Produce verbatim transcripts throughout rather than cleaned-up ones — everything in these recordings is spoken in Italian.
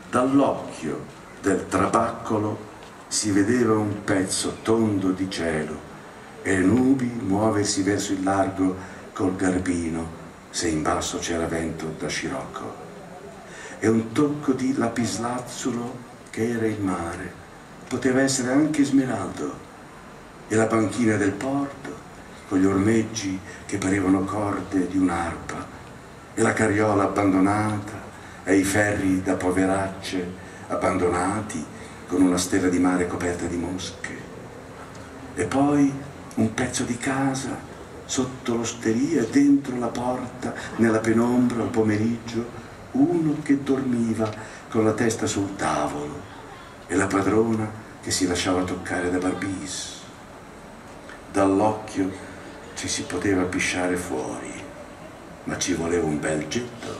Dall'occhio del trabaccolo si vedeva un pezzo tondo di cielo e le nubi muoversi verso il largo col garbino, se in basso c'era vento da scirocco. E un tocco di lapislazzulo che era il mare, poteva essere anche smeraldo, e la banchina del porto con gli ormeggi che parevano corde di un'arpa, e la carriola abbandonata e i ferri da poveracce abbandonati con una stella di mare coperta di mosche. E poi un pezzo di casa sotto l'osteria e dentro la porta, nella penombra al pomeriggio, uno che dormiva con la testa sul tavolo e la padrona che si lasciava toccare da Barbis. Dall'occhio ci si poteva pisciare fuori, ma ci voleva un bel getto.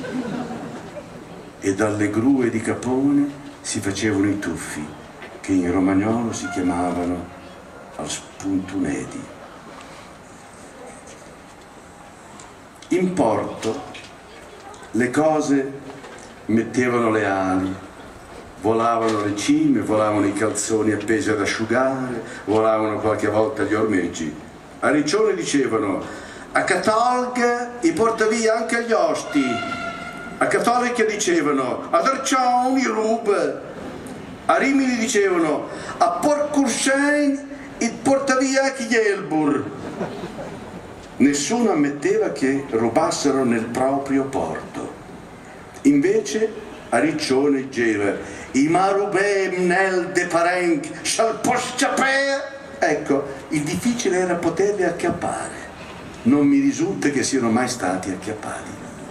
E dalle grue di Capone si facevano i tuffi, che in romagnolo si chiamavano al spuntunedi. In porto le cose mettevano le ali, volavano le cime, volavano i calzoni appesi ad asciugare, volavano qualche volta gli ormeggi. A Riccione dicevano: a Catolga i porta via anche gli osti. A Cattolica dicevano: ad Arcione i ruba. A Rimini dicevano: a Porcurschein i porta via anche gli Elbur. Nessuno ammetteva che rubassero nel proprio porto. Invece a Riccione diceva: i marubem nel de parenc shal posciapea. Ecco, il difficile era poterli acchiappare. Non mi risulta che siano mai stati acchiappati.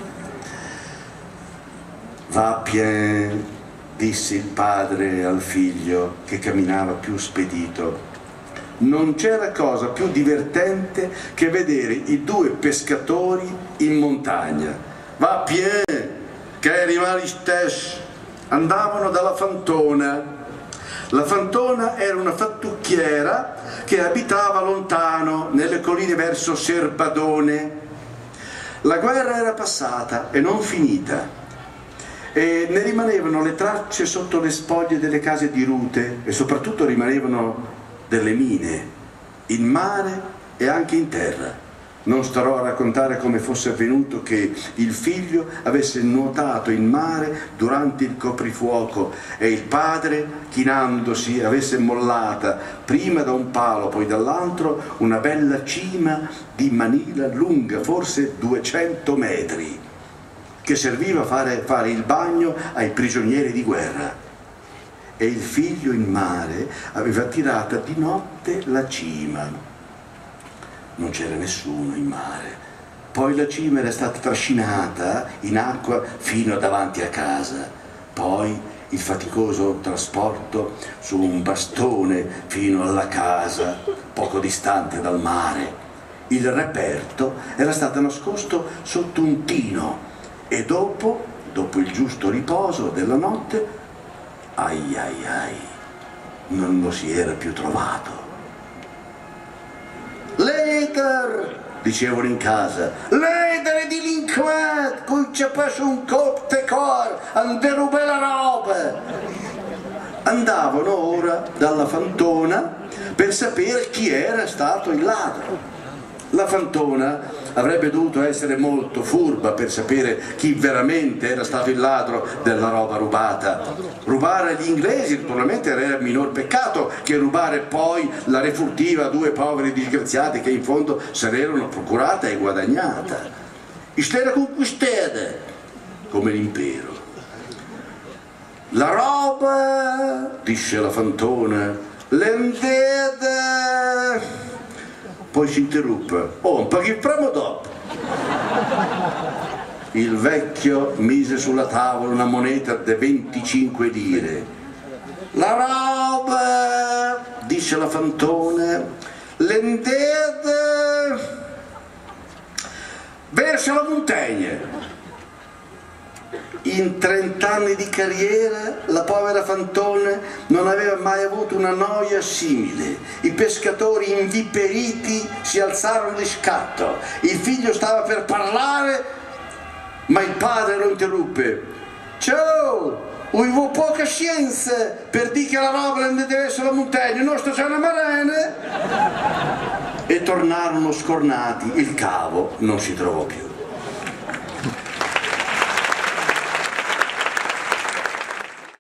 Va bien, disse il padre al figlio che camminava più spedito. Non c'era cosa più divertente che vedere i due pescatori in montagna. Va bien, che rimani stessi. Andavano dalla Fantona. La Fantona era una fattucchiera che abitava lontano, nelle colline verso Serbadone. La guerra era passata e non finita, e ne rimanevano le tracce sotto le spoglie delle case di Rute, e soprattutto rimanevano delle mine, in mare e anche in terra. Non starò a raccontare come fosse avvenuto che il figlio avesse nuotato in mare durante il coprifuoco e il padre, chinandosi, avesse mollata prima da un palo poi dall'altro una bella cima di manila lunga forse duecento metri, che serviva a fare, fare il bagno ai prigionieri di guerra. E il figlio in mare aveva tirata di notte la cima. Non c'era nessuno in mare. Poi la cima era stata trascinata in acqua fino a davanti a casa. Poi il faticoso trasporto su un bastone fino alla casa, poco distante dal mare. Il reperto era stato nascosto sotto un tino e dopo, dopo il giusto riposo della notte, ai ai ai, non lo si era più trovato. Leder, dicevano in casa, leder di delinquent, cui c'è preso un colpo de cor, a derubare la roba. Andavano ora dalla Fantona per sapere chi era stato il ladro. La Fantona avrebbe dovuto essere molto furba per sapere chi veramente era stato il ladro della roba rubata. Rubare agli inglesi naturalmente era il minor peccato che rubare poi la refurtiva a due poveri disgraziati che in fondo se l'erano procurata e guadagnata. Istera conquistata, come l'impero. La roba, disse la Fantona, l'endete. Poi si interruppe: oh, paghi il primo dopo. Il vecchio mise sulla tavola una moneta di venticinque lire. La roba, disse la Fantona, l'endete verso la montagna. In trent'anni di carriera la povera Fantona non aveva mai avuto una noia simile. I pescatori inviperiti si alzarono di scatto. Il figlio stava per parlare, ma il padre lo interruppe. Ciao, avevo poca scienza per dire che la roba non deve essere la montagna, non sta c'è una marena. E tornarono scornati, il cavo non si trovò più.